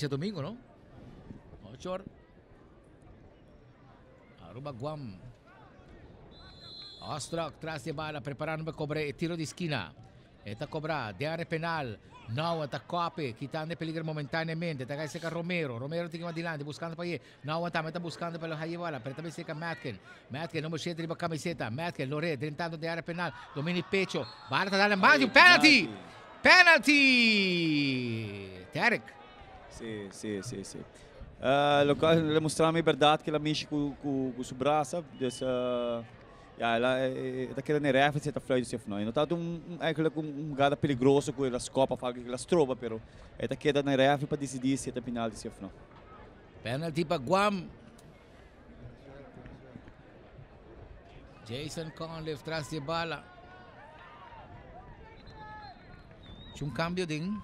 Este domingo, ¿no? 8 horas. Aruba Guam. Ostrak tras de bala, preparando para cobrar el tiro de esquina. Esta cobra de área penal. Não atacope, quitando peligro momentaneamente. Está seca Romero. Romero tem que ir adelante, buscando para aí. Não está buscando pelo Hayewala. Pero também seca Matkin. Matkin, número 7 de camiseta. Matkin, Lore, tentando de área penal. Domina el pecho. Bala está dando mais. Penalty! Penalty! Tarek. Sì. Lo mostrava verdade que ela mexe com o braço, ja, dat keer in de rij zit dat fluitje van nou. Dat eigenlijk jogada perigosa com as copas, fala que elas trova, pero esta queda na rij para decidir se é penal de não. Penalty para Guam. Jason Conliffe tras de bala. Tinha cambio din.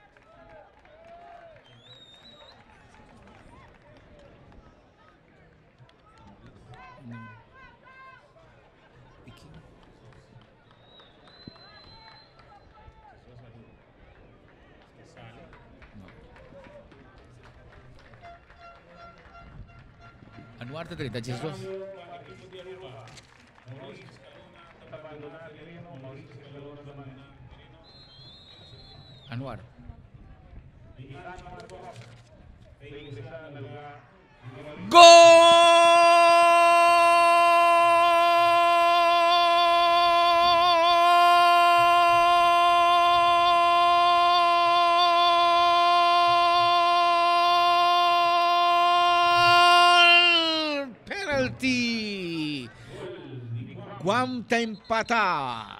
Anwar 30 Jesus. Anwar. Penalty! Guam está empatar.